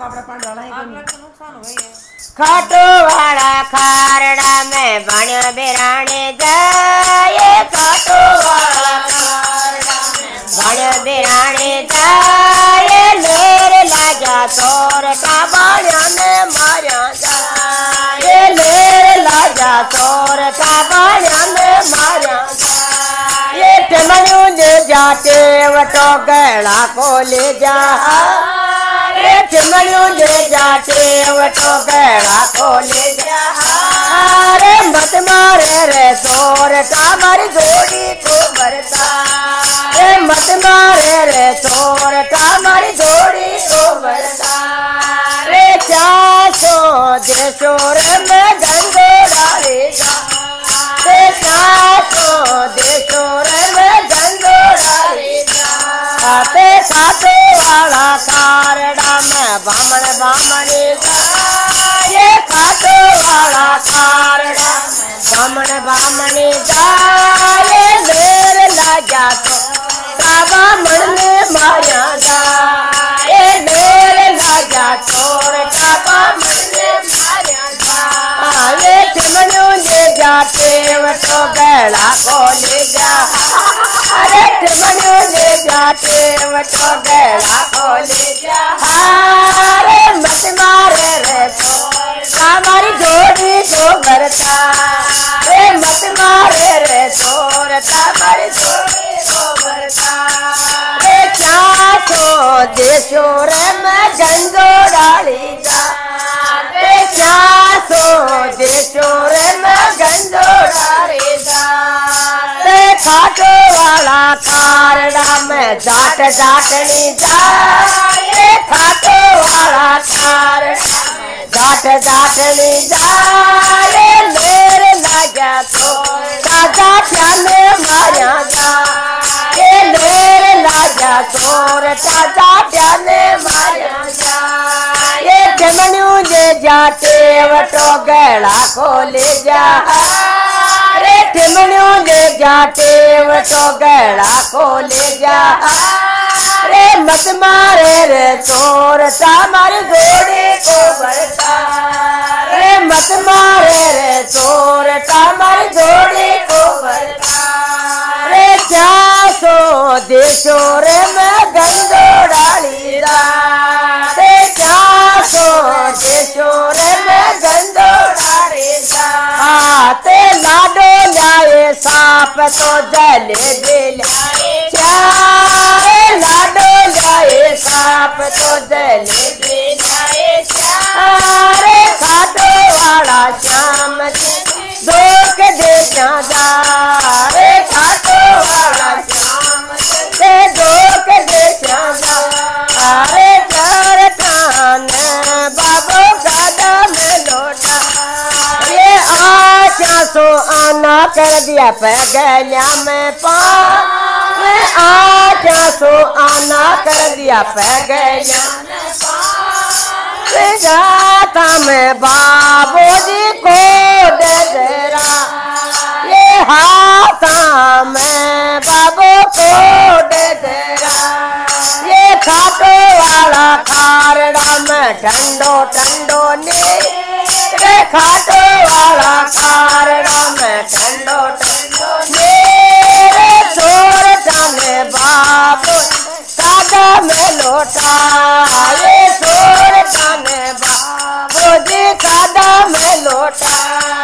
अपने पांडवाला है तो नुकसान हो गई है। खाटो वाला खारड़ा में बन बिराने जाए, खाटो वाला खारड़ा में बन बिराने जाए, लेर लाजा तोर का बाणा में मारा जाए, लेर लाजा तोर का बाणा में मारा जाए, टिमणू ले जाते वटो गला को ले जा, टिमणू ले जाते वटो गला को ले जा, अरे मत मारे रे तोर का मारी जोड़ी को बरता, रे मत मारे रे तोर का मारी जोड़ी को बरता, रे चासो देशोर में गंगो डाले जा, रे चासो देशोर में गंगो डाले जा, आते खाते वाला खारड़ा में बामण बामणी जा, ये खाते वाला खारड़ा में बामण बामणी जा, ये लेर लाजा तो बामण में माया जा, ये लेर लाजा तोर का बामण में माया जा, ये टिमणू ले जाते वटो गला को ले जा, अरे टिमणू ले जाते वटो गला को ले जा, अरे मत मारे रे तोर हमारी जोड़ी को बरता, रे मत मारे रे तोर हमारी जोड़ी को बरता, रे चासो देशोर में गंगो डाली जा, रे चासो देशोर में गंगो डाली जा, रे खाटो वाला खारड़ा में जाट जाटनी जा, रे खाटो वाला खारड़ा में जाट जाटनी जा, रे लेर लाजा तो राजा प्याले मारा जा, रे लेर लाजा तोर राजा प्याले मारा जा, ये टिमणू ले जाते वटो गला को ले जा, रे टिमणू ले जाते वटो गला को ले जा, रे मत मारे रे तोर हमारी जोड़ी को बरता, रे मत मारे रे तोर हमारी जोड़ी को बरता, रे चासो देशोर में गंगो डाली जा, रे चासो देशोर में गंगो डाली जा, आते लाडो लाए सांप तो जले दिलाए चाहे, लाडो लाए सांप तो जले दिलाए चाहे, खाटो वाला श्याम धोख दे जा, रे खाटो वाला श्याम से धोख दे जा, रे चार थान बाबू गादा में लौटा, ये आशा सो आना कर दिया पैगलिया में पा, आशा सो आना कर दिया पैगलिया में पा, जाता में बाबूजी को दे देरा, ये हाथा में बाबू को दे देरा, ये खाटो वाला खारड़ा में ठंडो ठंडो नी, रे खाटो वाला खारड़ा में ठंडो ठंडो नी, रे छोर जाने बाबू सादा में लौटा, ये छोर जाने बाबू जी सादा में लौटा,